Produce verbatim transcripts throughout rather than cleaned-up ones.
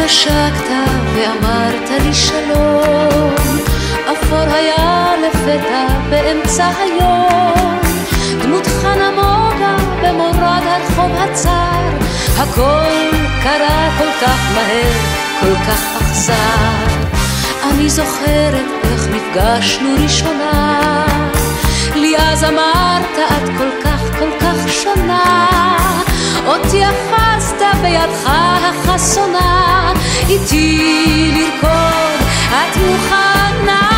נשקת ואמרת לי שלום, אפור היה לפתע באמצע היום, דמותך נמוגה במורד הרחוב הצר, הכל קרה כל כך מהר, כל כך אכזר. אני זוכרת איך נפגשנו ראשונה, לי אז אמרת את כל כך כל כך שונה, אותי אחזת בידך החסונה, איתי לרקוד את מוכנה.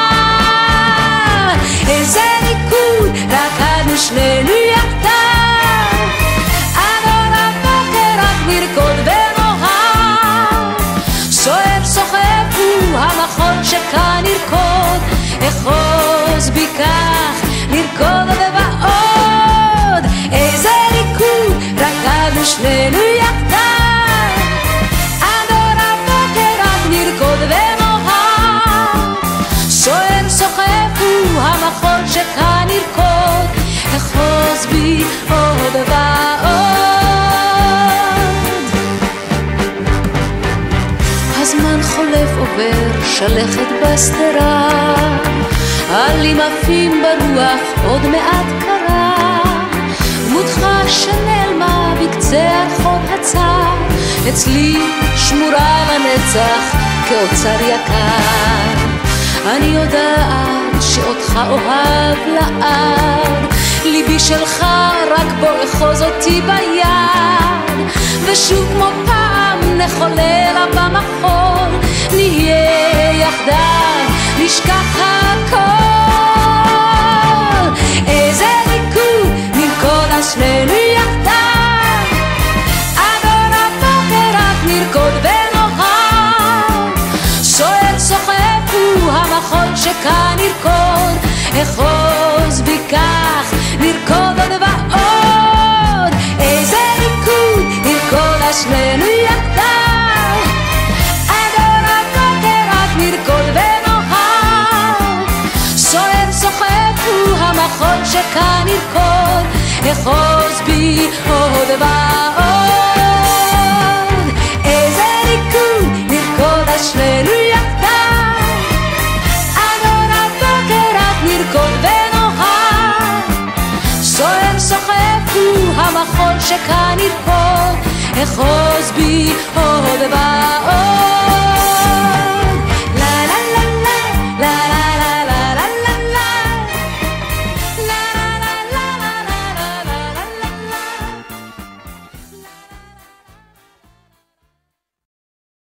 איזה ריקוד רקדנו שנינו יחדיו, עד אור הבוקר רק נרקוד ונאהב, סוער סוחף הוא המחול שכאן נרקוד, אחוז בי כך נרקוד עוד ועוד. איזה ריקוד רקדנו שנינו יחדיו, עד אור הבוקר רק נרקוד ונאהב, סוער סוחף הוא המחול שכאן נרקוד, אחוז בי עוד ועוד. הזמן חולף עובר שלכת בסתרה, עלים עפים ברוח עוד מעט קרה, דמותך שנעלמה בקצה הרחוב הצר, אצלי שמורה לנצח כאוצר יקר. אני יודעת שאותך אוהב לעד, ליבי שלך רק בו אחוז אותי ביד, ושוב כמו פעם נחולל במחול, נהיה יחדיו נשכח הכל. איזה ריקוד נרקוד על שנינו יחדיו, עד אור הבוקר רק נרקוד ונאהב, סוער סוחף הוא המחול שכאן נרקוד, אחוז בי כך נרקוד עוד ועוד. איזה ריקוד נרקוד על שנינו יחדיו, עד אור הבוקר רק נרקוד ונאהב, סוער סוחף הוא המחול שכאן נרקוד, אחוז בי עוד ועוד. איזה ריקוד נרקוד על שנינו יחדיו, עד אור הבוקר רק נרקוד ונאהב, סוער סוחף הוא המחול שכאן נרקוד, אחוז בי עוד ועוד.